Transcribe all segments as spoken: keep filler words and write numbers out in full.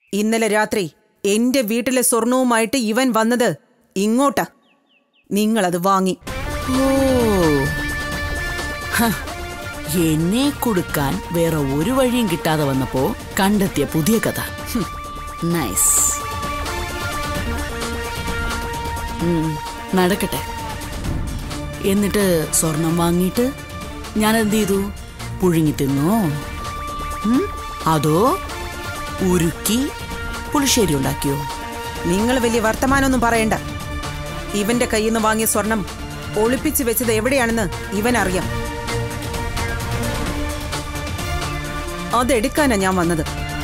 ഇന്നലെ രാത്രി എന്റെ വീട്ടിലെ സ്വർണവുമായിട്ട് ഇവൻ വന്നത് ഇങ്ങോട്ടാ. നിങ്ങളത് വാങ്ങി. ഓ, എന്നെ കൊടുക്കാൻ വേറെ ഒരു വഴിയും കിട്ടാതെ വന്നപ്പോ കണ്ടെത്തിയ പുതിയ കഥ. നൈസ്. നടക്കട്ടെ. എന്നിട്ട് സ്വർണം വാങ്ങിയിട്ട് ഞാൻ എന്ത് ചെയ്തു? പുഴുങ്ങി തിന്നോ? അതോ ഉരുക്കി പുളിശ്ശേരി ഉണ്ടാക്കിയോ? നിങ്ങൾ വലിയ വർത്തമാനമൊന്നും പറയണ്ട. ഇവന്റെ കയ്യിൽ നിന്ന് വാങ്ങിയ സ്വർണം ഒളിപ്പിച്ചു വെച്ചത് എവിടെയാണെന്ന് ഇവൻ അറിയാം. അതെടുക്കാനാ ഞാൻ വന്നത്.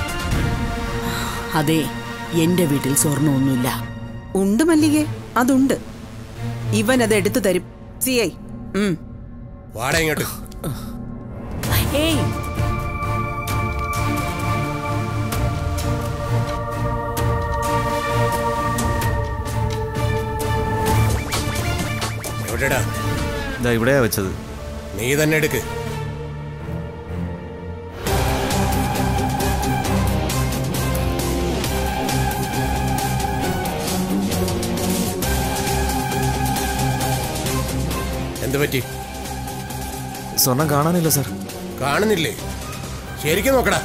അതെ, എന്റെ വീട്ടിൽ സ്വർണ്ണമൊന്നുമില്ല. ഉണ്ട് മല്ലികേ, അതുണ്ട്. ഇവൻ അത് എടുത്തു തരും. സിഐ വാടങ്ങോട്ട്. ഏയ്, എവിടെടാ? ഇവിടെയാ വെച്ചത്. നീ തന്നെ എടുക്ക്. എന്ത് പറ്റി? സ്വർണം കാണാനില്ല സാർ. കാണുന്നില്ലേ? ശരിക്കും നോക്കടാ.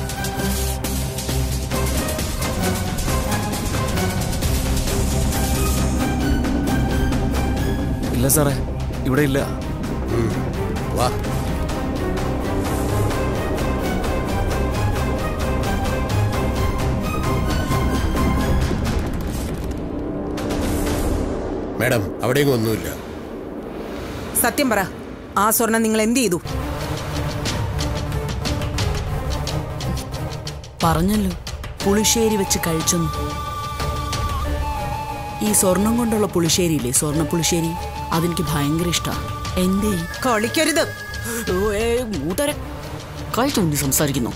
ഇല്ല സാറേ, ഇവിടെ ഇല്ല. വാ. മാഡം, അവിടെയും ഒന്നുമില്ല. സത്യം പറ, ആ സ്വർണം നിങ്ങൾ എന്ത് ചെയ്തു? പറഞ്ഞല്ലോ, പുളിശ്ശേരി വെച്ച് കഴിച്ചെന്ന്. ഈ സ്വർണം കൊണ്ടുള്ള പുളിശ്ശേരിയില്ലേ, സ്വർണ്ണ പുളിശ്ശേരി, അതെനിക്ക് ഭയങ്കര ഇഷ്ടമാണ്. എന്തേ കളിക്കരുത്. മൂത്തരെ കൈ തോന്നി സംസാരിക്കുന്നു.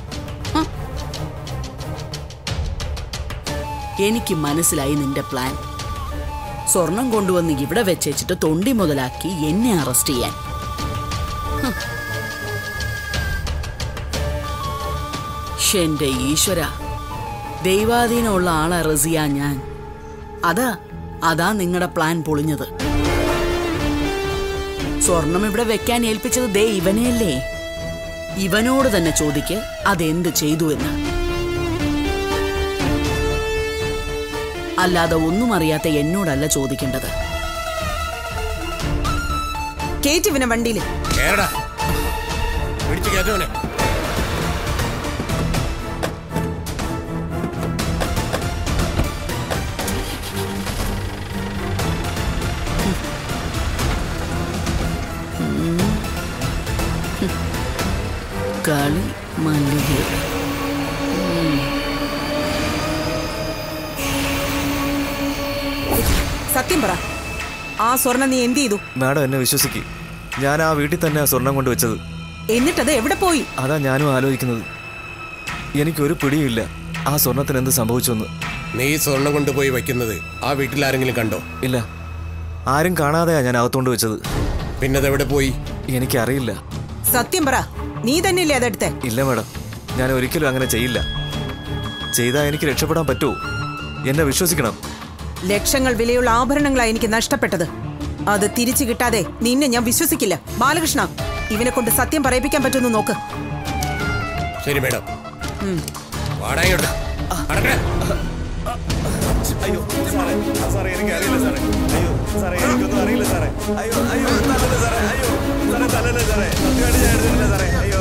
എനിക്ക് മനസ്സിലായി നിന്റെ പ്ലാൻ. സ്വർണം കൊണ്ടുവന്ന് ഇവിടെ വെച്ചിട്ട് തൊണ്ടി മുതലാക്കി എന്നെ അറസ്റ്റ് ചെയ്യാൻ. എന്റെ ഈശ്വര, ദൈവാധീനമുള്ള ആളെ റസിയ ഞാൻ. അതാ അതാ നിങ്ങളുടെ പ്ലാൻ പൊളിഞ്ഞത്. സ്വർണം ഇവിടെ വെക്കാൻ ഏൽപ്പിച്ചത് ദേ ഇവനെയല്ലേ? ഇവനോട് തന്നെ ചോദിക്ക് അതെന്ത് ചെയ്തു എന്ന്. അല്ലാതെ ഒന്നും അറിയാത്ത എന്നോടല്ല ചോദിക്കേണ്ടത്. കേറ്റിവനെ വണ്ടിയിൽ. കളി മല്ലിക. സത്യം പറ, ആ സ്വർണം നീ എന്ത് ചെയ്തു? മാഡം എന്നെ വിശ്വസിക്ക്, ഞാൻ ആ വീട്ടിൽ തന്നെ ആ സ്വർണം കൊണ്ട് വെച്ചത്. എന്നിട്ടത് എവിടെ പോയി? അതാ ഞാനും ആലോചിക്കുന്നത്. എനിക്കൊരു പിടിയുമില്ല ആ സ്വർണത്തിന് എന്ത് സംഭവിച്ചെന്ന്. നീ സ്വർണം കൊണ്ടുപോയി വയ്ക്കുന്നത് ആ വീട്ടിൽ ആരെങ്കിലും കണ്ടോ? ഇല്ല, ആരും കാണാതെയാ ഞാൻ അകത്തോണ്ട് വെച്ചത്. പിന്നതെവിടെ പോയി? എനിക്കറിയില്ല. സത്യം പറ, നീ തന്നെയല്ലേ അതെടുത്തേ? ഇല്ല മാഡം, ഞാൻ ഒരിക്കലും അങ്ങനെ ചെയ്യില്ല. ചെയ്താൽ എനിക്ക് രക്ഷപ്പെടാൻ പറ്റുമോ? എന്നെ വിശ്വസിക്കണം. ലക്ഷങ്ങൾ വിലയുള്ള ആഭരണങ്ങളാണ് എനിക്ക് നഷ്ടപ്പെട്ടത്. അത് തിരിച്ചു കിട്ടാതെ നിന്നെ ഞാൻ വിശ്വസിക്കില്ല. ബാലകൃഷ്ണ, ഇവനെ കൊണ്ട് സത്യം പറയിപ്പിക്കാൻ പറ്റുമെന്ന് നോക്ക്. ശരി മാഡം. അയ്യോ സാറേ, സാറേ എനിക്കറിയില്ല സാറേ. അയ്യോ സാറേ, എനിക്കൊന്നും അറിയില്ല സാറേ. അയ്യോ അയ്യോ തലല്ല സാറേ. അയ്യോ സാറേ, തലല്ല സാറേ. സത്യമായിട്ട് ഞാൻ എടുത്തിട്ടില്ല സാറേ. അയ്യോ.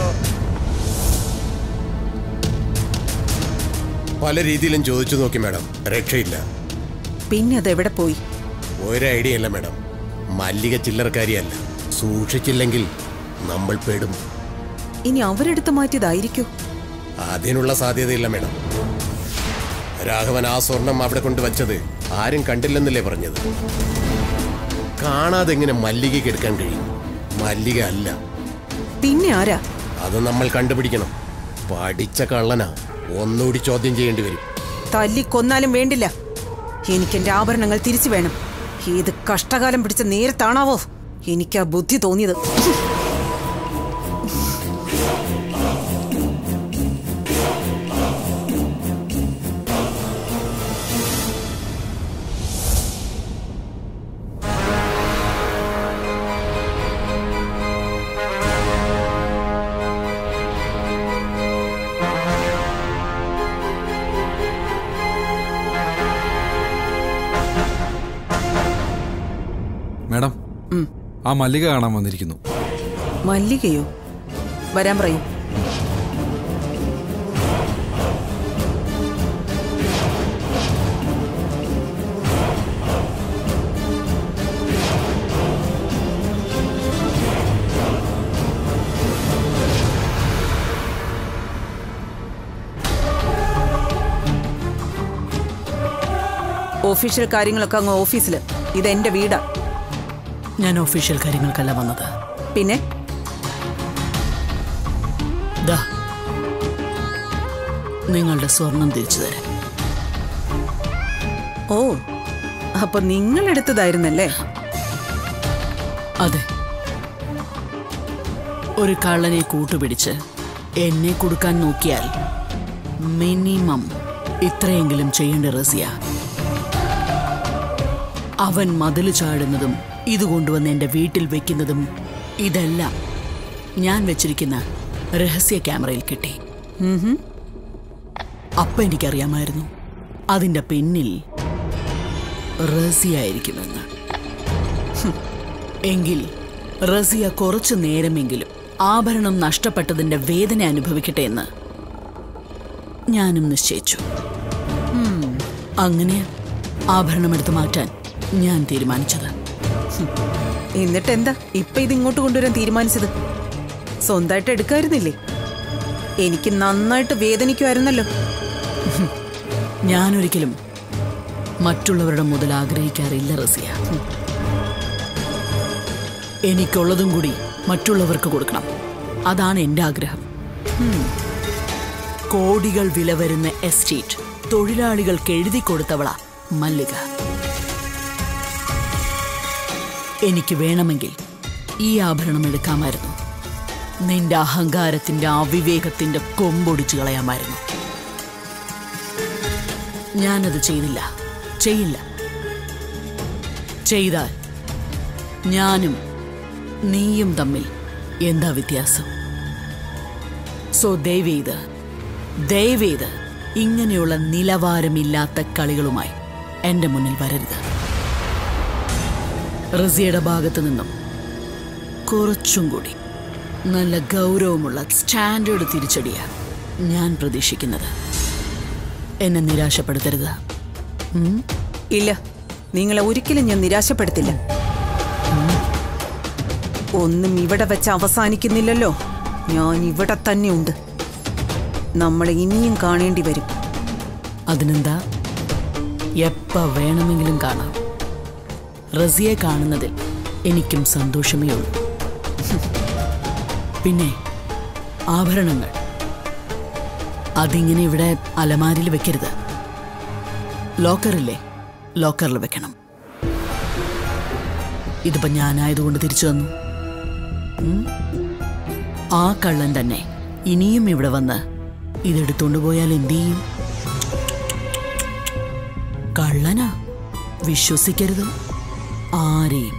പല രീതിയിലും ചോദിച്ചു നോക്കി മാഡം, രക്ഷയില്ല. പിന്നെ അതെവിടെ പോയി? ഒരു ഐഡിയ അല്ല മാഡം. മല്ലിക ചില്ലറക്കാരിയല്ല. സൂക്ഷിച്ചില്ലെങ്കിൽ നമ്മൾ പെടും. ഇനി അവരെടുത്ത് മാറ്റിയതായിരിക്കോ? അതിനുള്ള സാധ്യതയില്ല മാഡം. രാഘവൻ ആ സ്വർണം അവിടെ കൊണ്ടുവച്ചത് ആരും കണ്ടില്ലെന്നല്ലേ പറഞ്ഞത്? കാണാതെ എങ്ങനെ മല്ലികയ്ക്ക് എടുക്കാൻ കഴിയും? മല്ലിക അല്ല. പിന്നെ ആരാ? അത് നമ്മൾ കണ്ടുപിടിക്കണം. പഠിച്ച കള്ളനാ. ഒന്നുകൂടി ചോദ്യം ചെയ്യേണ്ടി വരും. തല്ലിക്കൊന്നാലും വേണ്ടില്ല, എനിക്കെന്റെ ആഭരണങ്ങൾ തിരിച്ചു വേണം. ഏത് കഷ്ടകാലം പിടിച്ച നേരത്താണാവോ എനിക്ക് ആ ബുദ്ധി തോന്നിയത്. ആ മല്ലിക കാണാൻ വന്നിരിക്കുന്നു. മല്ലികയോ? വരാൻ പറയൂ. ഒഫീഷ്യൽ കാര്യങ്ങളൊക്കെ അങ്ങ് ഓഫീസിൽ. ഇത് എന്റെ വീടാ. ഞാൻ ഒഫീഷ്യൽ കാര്യങ്ങൾക്കല്ല വന്നത്. പിന്നെ ദാ നിങ്ങളുടെ സ്വർണം തിരിച്ചു തരാം. ഓ, അപ്പൊ നിങ്ങൾ എടുത്തതായിരുന്നല്ലേ? അതെ. ഒരു കള്ളനെ കൂട്ടുപിടിച്ച് എന്നെ കൊടുക്കാൻ നോക്കിയാൽ മിനിമം ഇത്രയെങ്കിലും ചെയ്യേണ്ട റസിയ. അവൻ മതിൽ ചാടുന്നതും ഇത് കൊണ്ടുവന്ന് എന്റെ വീട്ടിൽ വെക്കുന്നതും ഇതെല്ലാം ഞാൻ വെച്ചിരിക്കുന്ന രഹസ്യ ക്യാമറയിൽ കിട്ടി. അപ്പൊ എനിക്കറിയാമായിരുന്നു അതിന്റെ പിന്നിൽ റസിയ ആയിരിക്കുമെന്ന്. എങ്കിൽ റസിയ കുറച്ചു നേരമെങ്കിലും ആഭരണം നഷ്ടപ്പെട്ടതിന്റെ വേദന അനുഭവിക്കട്ടെ എന്ന് ഞാനും നിശ്ചയിച്ചു. അങ്ങനെ ആഭരണം എടുത്തു മാറ്റാൻ ഞാൻ തീരുമാനിച്ചത്. എന്നിട്ട് എന്താ ഇപ്പൊ ഇത് ഇങ്ങോട്ട് കൊണ്ടുവരാൻ തീരുമാനിച്ചത്? സ്വന്തമായിട്ട് എടുക്കായിരുന്നില്ലേ? എനിക്ക് നന്നായിട്ട് വേദനിക്കുമായിരുന്നല്ലോ. ഞാനൊരിക്കലും മറ്റുള്ളവരുടെ മുതൽ ആഗ്രഹിക്കാറില്ല റസിയ. എനിക്കുള്ളതും കൂടി മറ്റുള്ളവർക്ക് കൊടുക്കണം. അതാണ് എന്റെ ആഗ്രഹം. കോടികൾ വില വരുന്ന എസ്റ്റേറ്റ് തൊഴിലാളികൾക്ക് എഴുതി കൊടുത്തവളാ മല്ലിക. എനിക്ക് വേണമെങ്കിൽ ഈ ആഭരണം എടുക്കാമായിരുന്നു. നിന്റെ അഹങ്കാരത്തിന്റെ അവിവേകത്തിന്റെ കൊമ്പൊടിച്ചു കളയാമായിരുന്നു. ഞാനത് ചെയ്തില്ല, ചെയ്യില്ല. ചെയ്താൽ ഞാനും നീയും തമ്മിൽ എന്താ വ്യത്യാസം? സോ ദയവേത് ദയവേത് ഇങ്ങനെയുള്ള നിലവാരമില്ലാത്ത കളികളുമായി എന്റെ മുന്നിൽ വരരുത്. റസിയയുടെ ഭാഗത്തു നിന്നും കുറച്ചും കൂടി നല്ല ഗൗരവമുള്ള സ്റ്റാൻഡേർഡ് തിരിച്ചടിയാണ് ഞാൻ പ്രതീക്ഷിക്കുന്നത്. എന്നെ നിരാശപ്പെടുത്തരുത്. ഇല്ല, നിങ്ങളെ ഒരിക്കലും ഞാൻ നിരാശപ്പെടുത്തില്ല. ഒന്നും ഇവിടെ വെച്ച് അവസാനിക്കുന്നില്ലല്ലോ. ഞാൻ ഇവിടെ തന്നെയുണ്ട്. നമ്മളെ ഇനിയും കാണേണ്ടി വരും. അതിനെന്താ, എപ്പ വേണമെങ്കിലും കാണാം. റസിയെ കാണുന്നതിൽ എനിക്കും സന്തോഷമേ ഉള്ളൂ. പിന്നെ ആഭരണങ്ങൾ അതിങ്ങനെ ഇവിടെ അലമാരിൽ വെക്കരുത്. ലോക്കറില്ലേ, ലോക്കറിൽ വെക്കണം. ഇതിപ്പോ ഞാനായതുകൊണ്ട് തിരിച്ചു തന്നു. ആ കള്ളൻ തന്നെ ഇനിയും ഇവിടെ വന്ന് ഇതെടുത്തോണ്ട് പോയാൽ എന്ത് ചെയ്യും? കള്ളനാ, വിശ്വസിക്കരുത് ആരെയും.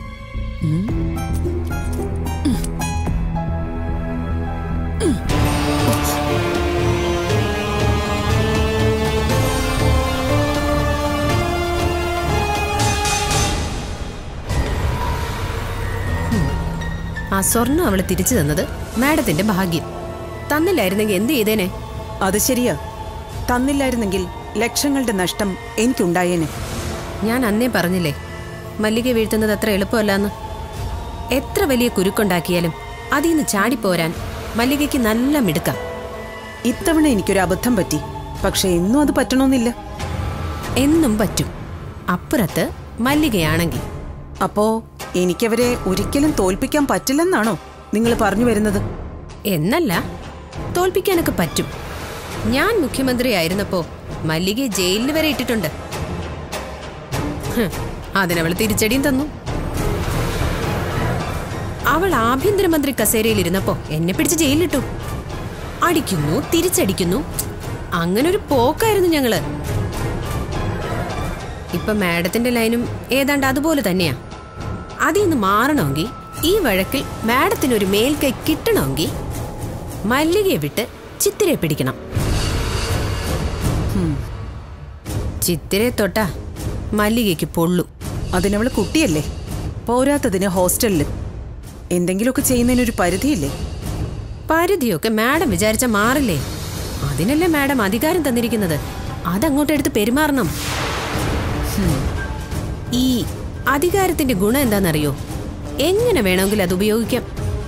ആ സ്വർണ്ണം അവള് തിരിച്ചു തന്നത് മാഡത്തിന്റെ ഭാഗ്യം. തന്നില്ലായിരുന്നെങ്കിൽ എന്ത് ചെയ്തേനെ? അത് ശരിയാ. തന്നില്ലായിരുന്നെങ്കിൽ ലക്ഷങ്ങളുടെ നഷ്ടം എനിക്കുണ്ടായേനെ. ഞാൻ അന്നേ പറഞ്ഞില്ലേ, മല്ലിക വീഴ്ത്തുന്നത് അത്ര എളുപ്പമല്ലെന്ന്. എത്ര വലിയ കുരുക്കുണ്ടാക്കിയാലും അതിൽ നിന്ന് ചാടിപ്പോരാൻ മല്ലികയ്ക്ക് നല്ല മിടുക്കാം. ഇത്തവണ എനിക്കൊരു അബദ്ധം പറ്റി. പക്ഷെ എന്നും അത് പറ്റണമെന്നില്ല. എന്നും പറ്റും, അപ്പുറത്ത് മല്ലികയാണെങ്കിൽ. അപ്പോ എനിക്കവരെ ഒരിക്കലും തോൽപ്പിക്കാൻ പറ്റില്ലെന്നാണോ നിങ്ങൾ പറഞ്ഞു വരുന്നത്? എന്നല്ല, തോൽപ്പിക്കാനൊക്കെ പറ്റും. ഞാൻ മുഖ്യമന്ത്രിയായിരുന്നപ്പോ മല്ലികയെ ജയിലിൽ വരെ ഇട്ടിട്ടുണ്ട്. അതിനവള് തിരിച്ചടിയും തന്നു. അവൾ ആഭ്യന്തരമന്ത്രി കസേരയിലിരുന്നപ്പോ എന്നെ പിടിച്ച് ജയിലിലിട്ടു. അടിക്കുന്നു, തിരിച്ചടിക്കുന്നു. അങ്ങനൊരു പോക്കായിരുന്നു ഞങ്ങള്. ഇപ്പൊ മാഡത്തിന്റെ ലൈനും ഏതാണ്ട് അതുപോലെ തന്നെയാ. അതിൽ നിന്ന് മാറണമെങ്കിൽ, ഈ വഴക്കിൽ മാഡത്തിനൊരു മേൽക്കൈ കിട്ടണമെങ്കിൽ മല്ലികയെ വിട്ട് ചിത്തിരയെ പിടിക്കണം. ചിത്തിരയെ തൊട്ടാ മല്ലികയ്ക്ക് പൊള്ളു. അതിനവള് കുട്ടിയല്ലേ? പോരാത്തതിന് ഹോസ്റ്റലില് എന്തെങ്കിലുമൊക്കെ ചെയ്യുന്നതിനൊരു പരിധിയില്ലേ? പരിധിയൊക്കെ മാഡം വിചാരിച്ച മാറില്ലേ? അതിനല്ലേ മാഡം അധികാരം തന്നിരിക്കുന്നത്. അതങ്ങോട്ട് എടുത്ത് പെരുമാറണം. ഈ അധികാരത്തിന്റെ ഗുണം എന്താണെന്നറിയോ? എങ്ങനെ വേണമെങ്കിൽ അത് ഉപയോഗിക്കാം.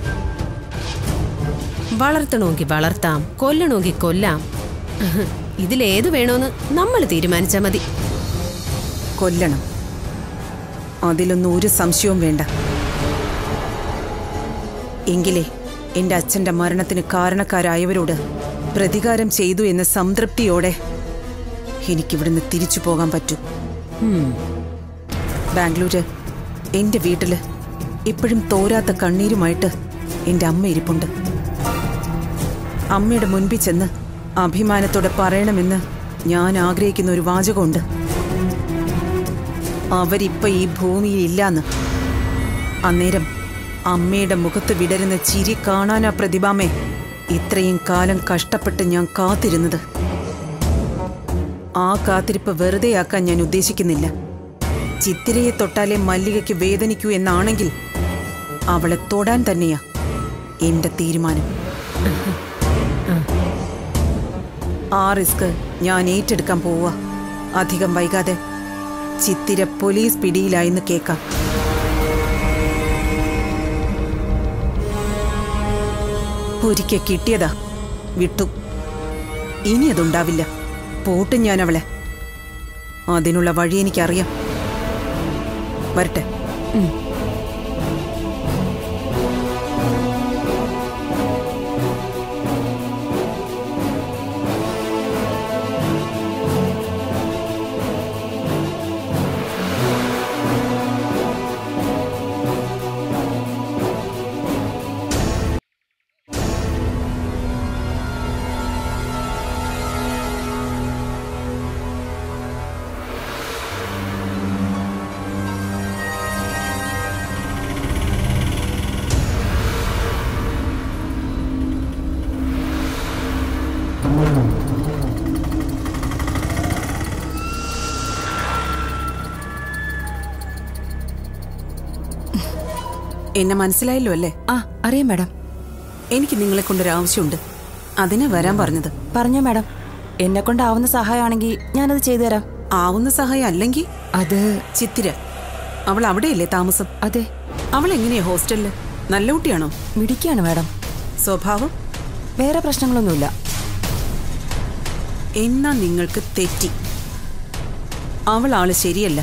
വളർത്തണമെങ്കിൽ വളർത്താം, കൊല്ലണമെങ്കിൽ കൊല്ലാം. ഇതിലേത് വേണോന്ന് നമ്മൾ തീരുമാനിച്ചാൽ മതി. കൊല്ലണം, അതിലൊന്നും ഒരു സംശയവും വേണ്ട. എങ്കിലേ എന്റെ അച്ഛന്റെ മരണത്തിന് കാരണക്കാരായവരോട് പ്രതികാരം ചെയ്തു എന്ന സംതൃപ്തിയോടെ എനിക്കിവിടുന്ന് തിരിച്ചു പോകാൻ പറ്റൂ. ബാംഗ്ലൂര് എന്റെ വീട്ടില് ഇപ്പോഴും തോരാത്ത കണ്ണീരുമായിട്ട് എന്റെ അമ്മ ഇരിപ്പുണ്ട്. അമ്മയുടെ മുൻപിൽ ചെന്ന് അഭിമാനത്തോടെ പറയണമെന്ന് ഞാൻ ആഗ്രഹിക്കുന്ന ഒരു വാചകമുണ്ട്. അവരിപ്പോ ഈ ഭൂമിയിൽ ഇല്ലാന്ന്. അന്നേരം അമ്മയുടെ മുഖത്ത് വിടരുന്ന ചിരി കാണാനാ പ്രതിഭാമേ ഇത്രയും കാലം കഷ്ടപ്പെട്ട് ഞാൻ കാത്തിരുന്നത്. ആ കാത്തിരിപ്പ് വെറുതെയാക്കാൻ ഞാൻ ഉദ്ദേശിക്കുന്നില്ല. ചിത്തിരയെ തൊട്ടാലേ മല്ലികയ്ക്ക് വേദനിക്കൂ എന്നാണെങ്കിൽ അവളെ തൊടാൻ തന്നെയാ എന്റെ തീരുമാനം. ആ റിസ്ക് ഞാൻ ഏറ്റെടുക്കാൻ പോവുക. അധികം വൈകാതെ ചിത്തിര പോലീസ് പിടിയിലായെന്ന് കേൾക്കാം. ഒരിക്കൽ കിട്ടിയതാ, വിട്ടു. ഇനി അതുണ്ടാവില്ല. പോട്ടും ഞാൻ അവളെ. അതിനുള്ള വഴി എനിക്കറിയാം. വരട്ടെ. എന്നെ മനസ്സിലായല്ലോ അല്ലേ? ആ, അറിയാം മാഡം. എനിക്ക് നിങ്ങളെ കൊണ്ടൊരു ആവശ്യമുണ്ട്. അതിനെ വരാൻ പറഞ്ഞത്. പറഞ്ഞോ മാഡം. എന്നെ കൊണ്ടാവുന്ന സഹായമാണെങ്കിൽ ഞാനത് ചെയ്തു തരാം. ആവുന്ന സഹായം അല്ലെങ്കിൽ അത് ചിത്തിര അവൾ അവിടെയല്ലേ താമസം? അതെ. അവൾ എങ്ങനെയാ ഹോസ്റ്റലില്? നല്ല കുട്ടിയാണോ? മിടിക്കാണ് മാഡം. സ്വഭാവം? വേറെ പ്രശ്നങ്ങളൊന്നുമില്ല. എന്നാ നിങ്ങൾക്ക് തെറ്റി. അവൾ ആള് ശരിയല്ല.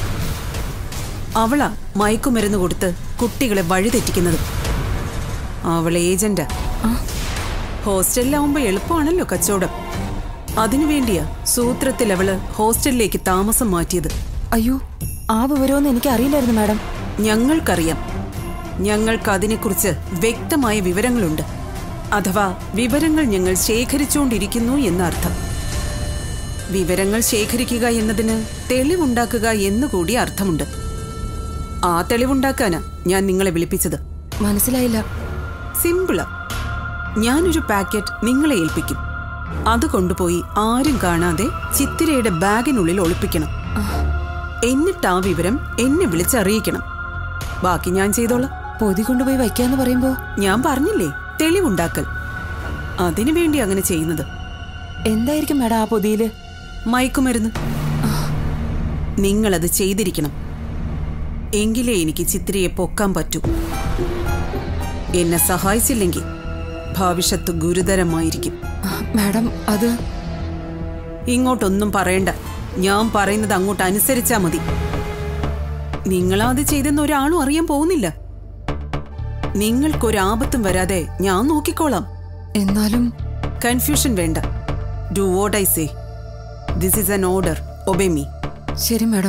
അവളാ മയക്കുമരുന്ന് കൊടുത്ത് കുട്ടികളെ വഴിതെറ്റിക്കുന്നത്. അവൾ ഏജന്റാ. ഹോസ്റ്റലിലാവുമ്പോ എളുപ്പമാണല്ലോ കച്ചവടം. അതിനുവേണ്ടിയാ സൂത്രത്തിൽ അവള് ഹോസ്റ്റലിലേക്ക് താമസം മാറ്റിയത്. അയ്യോ, ആ വിവരമൊന്നും എനിക്ക് അറിയില്ലായിരുന്നു മാഡം. ഞങ്ങൾക്കറിയാം. ഞങ്ങൾക്ക് അതിനെക്കുറിച്ച് വ്യക്തമായ വിവരങ്ങളുണ്ട്. അഥവാ വിവരങ്ങൾ ഞങ്ങൾ ശേഖരിച്ചുകൊണ്ടിരിക്കുന്നു എന്നർത്ഥം. വിവരങ്ങൾ ശേഖരിക്കുക എന്നതിന് തെളിവുണ്ടാക്കുക എന്നുകൂടി അർത്ഥമുണ്ട്. ആ തെളിവുണ്ടാക്കാനാ ഞാൻ നിങ്ങളെ വിളിപ്പിച്ചത്. മനസ്സിലായില്ല. സിമ്പിളാ. ഞാനൊരു പാക്കറ്റ് നിങ്ങളെ ഏൽപ്പിക്കും. അത് കൊണ്ടുപോയി ആരും കാണാതെ ചിത്തിരയുടെ ബാഗിനുള്ളിൽ ഒളിപ്പിക്കണം. എന്നിട്ട് ആ വിവരം എന്നെ വിളിച്ചറിയിക്കണം. ബാക്കി ഞാൻ ചെയ്തോളാം. പൊതി കൊണ്ടുപോയി വയ്ക്കാന്ന് പറയുമ്പോ ഞാൻ പറഞ്ഞില്ലേ, തെളിവുണ്ടാക്കൽ. അതിനുവേണ്ടി അങ്ങനെ ചെയ്യുന്നത്. എന്തായിരിക്കും മാഡം ആ പൊതിയില്? മയക്കുമരുന്ന്. നിങ്ങളത് ചെയ്തിരിക്കണം. എങ്കിലേ എനിക്ക് ചിത്തിരയെ പൊക്കാൻ പറ്റൂ. എന്നെ സഹായിച്ചില്ലെങ്കിൽ ഭവിഷ്യത്ത് ഗുരുതരമായിരിക്കും. മാഡം അത് ഇങ്ങോട്ടൊന്നും പറയണ്ട. ഞാൻ പറയുന്നത് അങ്ങോട്ട് അനുസരിച്ചാ മതി. നിങ്ങളത് ചെയ്തെന്ന് ഒരാളും അറിയാൻ പോകുന്നില്ല. നിങ്ങൾക്കൊരാപത്തും വരാതെ ഞാൻ നോക്കിക്കോളാം. എന്നാലും കൺഫ്യൂഷൻ വേണ്ട. Do what I say. This is an order. Obey me. ശരി മാഡം.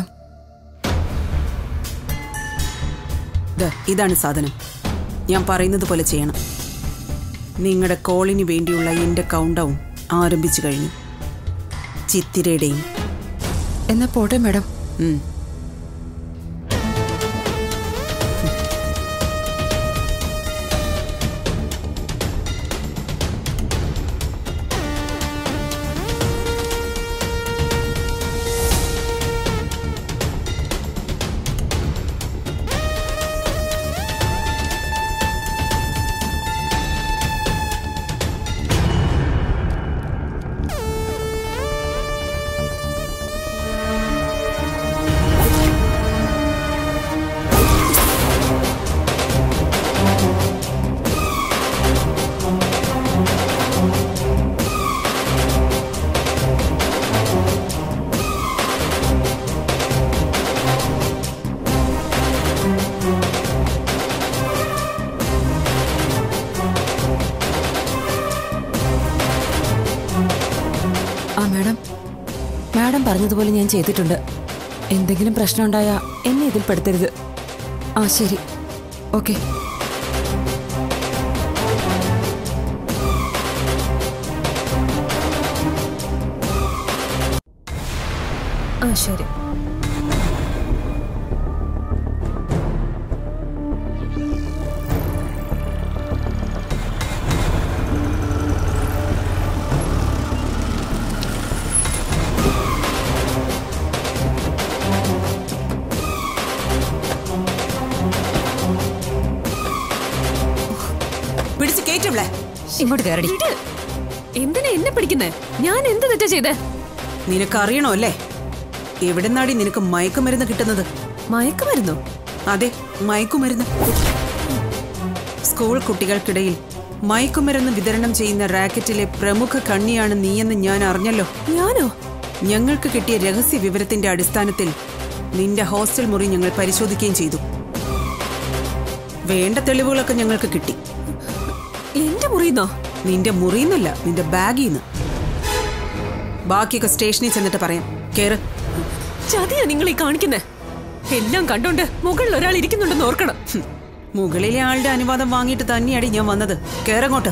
ഇതാണ് സാധനം. ഞാൻ പറയുന്നത് പോലെ ചെയ്യണം. നിങ്ങളുടെ കോളിന് വേണ്ടിയുള്ള എന്റെ കൗണ്ട് ഡൗൺ ആരംഭിച്ചു കഴിഞ്ഞു. ചിത്തിരയുടെയും. എന്നാ പോട്ടെ മാഡം. പറഞ്ഞതുപോലെ ഞാൻ ചെയ്തിട്ടുണ്ട്. എന്തെങ്കിലും പ്രശ്നം ഉണ്ടായാൽ എന്നെ ഇതിൽ പെടുത്തരുത്. ആ ശരി, ഓക്കെ. ആ ശരി. പിടിച്ച് കേറ്റുള്ളേ. ഇങ്ങോട്ട് കയറടി. എന്തിനാ എന്നെ പിടിക്കുന്നേ? ഞാൻ എന്ത് തെറ്റാ ചെയ്തേ? നിനക്കറിയണോ അല്ലേ എവിടെന്നാടി നിനക്ക് മയക്കുമരുന്ന് കിട്ടുന്നത്? മയക്കുമരുന്നോ? അതെ, മയക്കുമരുന്ന്. സ്കൂൾ കുട്ടികൾക്കിടയിൽ മയക്കുമരുന്ന് വിതരണം ചെയ്യുന്ന റാക്കറ്റിലെ പ്രമുഖ കണ്ണിയാണ് നീയെന്ന് ഞാൻ അറിഞ്ഞല്ലോ. ഞാനോ? ഞങ്ങൾക്ക് കിട്ടിയ രഹസ്യ വിവരത്തിന്റെ അടിസ്ഥാനത്തിൽ നിന്റെ ഹോസ്റ്റൽ മുറി ഞങ്ങൾ പരിശോധിക്കുകയും ചെയ്തു. വേണ്ട തെളിവുകളൊക്കെ ഞങ്ങൾക്ക് കിട്ടി. എന്റെ മുറിന്നോ? നിന്റെ മുറിന്നല്ല, നിന്റെ ബാഗിന്ന്. ബാക്കിയൊക്കെ സ്റ്റേഷനിൽ ചെന്നിട്ട് പറയാം. കേറ്. ചതിയാ നിങ്ങൾ ഈ കാണിക്കുന്നേ? എല്ലാം കണ്ടോണ്ട് മുകളിൽ ഒരാൾ ഇരിക്കുന്നുണ്ടെന്ന് ഓർക്കണം. മുകളിലെ ആളുടെ അനുവാദം വാങ്ങിയിട്ട് തന്നെയാടി ഞാൻ വന്നത്. കേറങ്ങോട്ട്.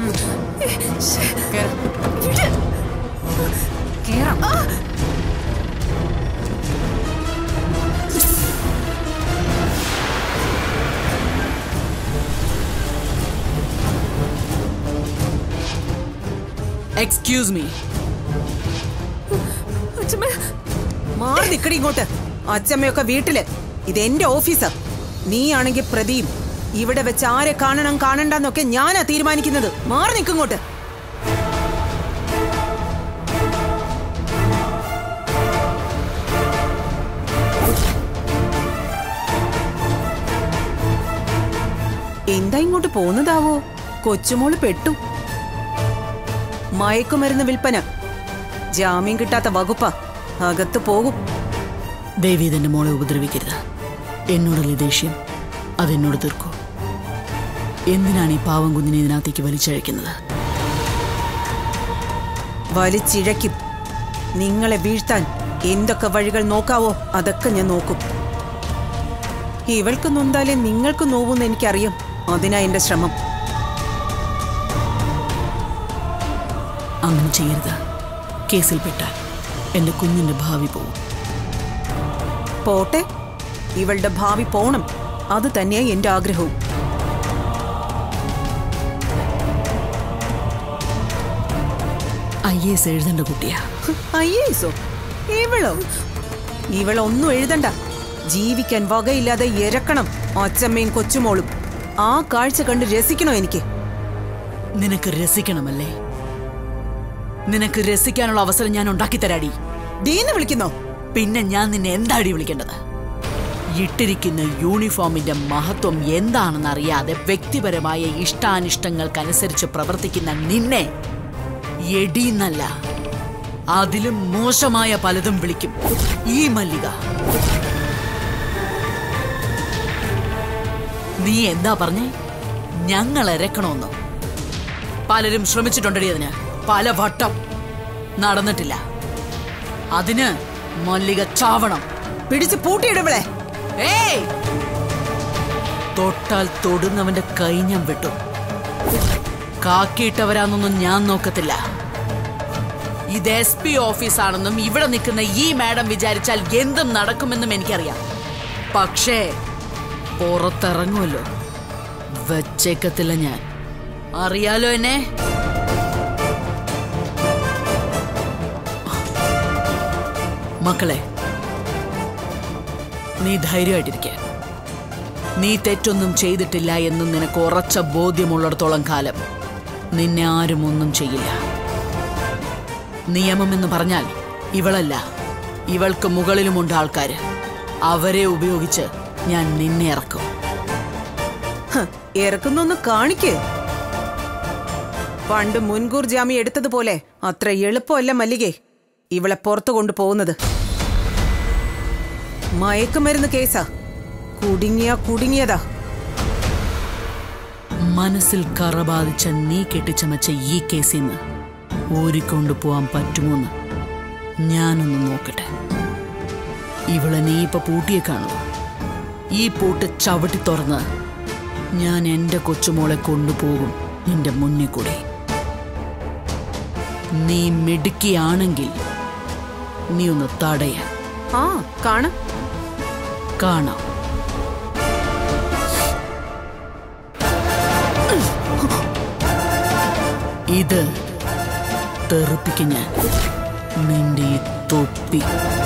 Excuse me. മാറി നിക്കടി ഇങ്ങോട്ട്. അച്ഛമ്മയൊക്കെ വീട്ടില്. ഇത് എന്റെ ഓഫീസാ. നീ ആണെങ്കിൽ പ്രതിയും. ഇവിടെ വെച്ച് ആരെ കാണണം കാണണ്ടെന്നൊക്കെ ഞാനാ തീരുമാനിക്കുന്നത്. മാറി നിൽക്കിങ്ങോട്ട്. എന്താ ഇങ്ങോട്ട് പോന്നതാവോ? കൊച്ചുമോള് പെട്ടു. മയക്കുമരുന്ന് വിൽപ്പന ജാമ്യം കിട്ടാത്ത വകുപ്പാ. അകത്ത് പോകും. ദേവി ഇതെന്റെ മോളെ ഉപദ്രവിക്കരുത്. എന്നോടുള്ള ദേഷ്യം അതെന്നോട് തീർക്കൂ. എന്തിനാണ് ഈ പാവം കുഞ്ഞിനെ ഇതിനകത്തേക്ക് വലിച്ചഴക്കുന്നത്? വലിച്ചിഴയ്ക്കും. നിങ്ങളെ വീഴ്ത്താൻ എന്തൊക്കെ വഴികൾ നോക്കാവോ അതൊക്കെ ഞാൻ നോക്കും. ഇവൾക്ക് നൊന്താലേ നിങ്ങൾക്ക് നോവൂന്ന് എനിക്കറിയാം. അതിനാ എന്റെ ശ്രമം. അങ്ങനെ ചെയ്യരുത്. കേസിൽപ്പെട്ടാൽ എന്റെ കുഞ്ഞിന്റെ ഭാവി പോവും. പോട്ടെ, ഇവളുടെ ഭാവി പോണം. അത് തന്നെയാ എന്റെ ആഗ്രഹവും. ഐ എസ് എഴുതേണ്ട കുട്ടിയാ. ഐ എസോ? ഇവളോ? ഇവളൊന്നും എഴുതണ്ട. ജീവിക്കാൻ വകയില്ലാതെ ഇരക്കണം അച്ഛമ്മയും കൊച്ചുമോളും. ആ കാഴ്ച കണ്ട് രസിക്കണോ എനിക്ക്? നിനക്ക് രസിക്കണമല്ലേ? നിനക്ക് രസിക്കാനുള്ള അവസരം ഞാൻ ഉണ്ടാക്കി തരാടി. ദീന്ന് വിളിക്കുന്നോ? പിന്നെ ഞാൻ നിന്നെ എന്താടി വിളിക്കേണ്ടത്? ഇട്ടിരിക്കുന്ന യൂണിഫോമിന്റെ മഹത്വം എന്താണെന്ന് അറിയാതെ വ്യക്തിപരമായ ഇഷ്ടാനിഷ്ടങ്ങൾക്കനുസരിച്ച് പ്രവർത്തിക്കുന്ന നിന്നെ എടീന്നല്ല, അതിലും മോശമായ പലതും വിളിക്കും ഈ മല്ലിക. നീ എന്താ പറഞ്ഞേ? ഞങ്ങൾ ഇരക്കണമെന്നോ? പലരും ശ്രമിച്ചിട്ടുണ്ടടി അതിന്, പല വട്ടം. നടന്നിട്ടില്ല. അതിന് മല്ലിക ചാവണം. പിടിച്ച് പൂട്ടിയിടവളെ. ഏയ്, തൊട്ടാൽ തൊടുന്നവന്റെ കൈ ഞാൻ വെട്ടും. കാക്കിയിട്ടവരാന്നൊന്നും ഞാൻ നോക്കത്തില്ല. ഇത് എസ് പി ഓഫീസാണെന്നും ഇവിടെ നിൽക്കുന്ന ഈ മാഡം വിചാരിച്ചാൽ എന്തും നടക്കുമെന്നും എനിക്കറിയാം. പക്ഷേ പുറത്തിറങ്ങുമല്ലോ, വെച്ചേക്കത്തില്ല ഞാൻ. അറിയാലോ എന്നെ? മക്കളെ, നീ ധൈര്യമായിട്ടിരിക്ക. നീ തെറ്റൊന്നും ചെയ്തിട്ടില്ല എന്ന് നിനക്ക് ഉറച്ച ബോധ്യമുള്ളിടത്തോളം കാലം നിന്നെ ആരും ഒന്നും ചെയ്യില്ല. നിയമമെന്ന് പറഞ്ഞാൽ ഇവളല്ല, ഇവൾക്ക് മുകളിലുമുണ്ട് ആൾക്കാര്. അവരെ ഉപയോഗിച്ച് ഞാൻ നിന്നെ ഇറക്കും. ഇറക്കുന്നൊന്ന് കാണിക്ക്. പണ്ട് മുൻകൂർ ജാമ്യം എടുത്തതുപോലെ അത്ര എളുപ്പമല്ല മല്ലികേ ഇവളെ പുറത്തു കൊണ്ടുപോകുന്നത്. മയക്കുമരുന്ന് കേസാ. കുടുങ്ങിയ കുടുങ്ങിയതാ. മനസ്സിൽ കറ ബാധിച്ച നീ കെട്ടിച്ചമച്ച ഈ കേസിൽ നിന്ന് ഊരിക്കൊണ്ടു പോവാൻ പറ്റുമോന്ന് ഞാനൊന്ന് നോക്കട്ടെ. ഇവളെ നീ ഇപ്പൊ പൂട്ടിയെ കാണൂ. ഈ പൂട്ട് ചവിട്ടി തുറന്ന് ഞാൻ എന്റെ കൊച്ചുമോളെ കൊണ്ടുപോകും നിന്റെ മുന്നിൽ കൂടി. നീ മിടുക്കിയാണെങ്കിൽ നീ ഒന്ന് തടയ. ആ കാണാം കാണാം. ഇത് തെറിപ്പിക്കും ഞാൻ നിന്റെ ഈ തൊപ്പി.